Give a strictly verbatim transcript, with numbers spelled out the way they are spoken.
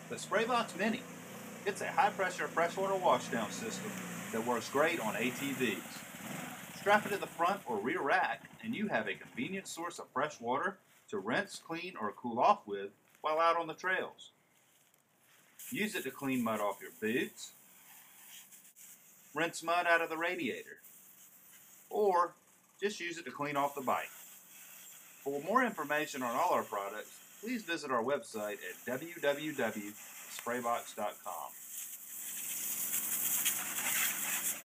The Spraybox Mini. It's a high-pressure freshwater washdown system that works great on A T Vs. Strap it to the front or rear rack, and you have a convenient source of fresh water to rinse, clean, or cool off with while out on the trails. Use it to clean mud off your boots, rinse mud out of the radiator, or just use it to clean off the bike. For more information on all our products, please visit our website at w w w dot spraybox dot com.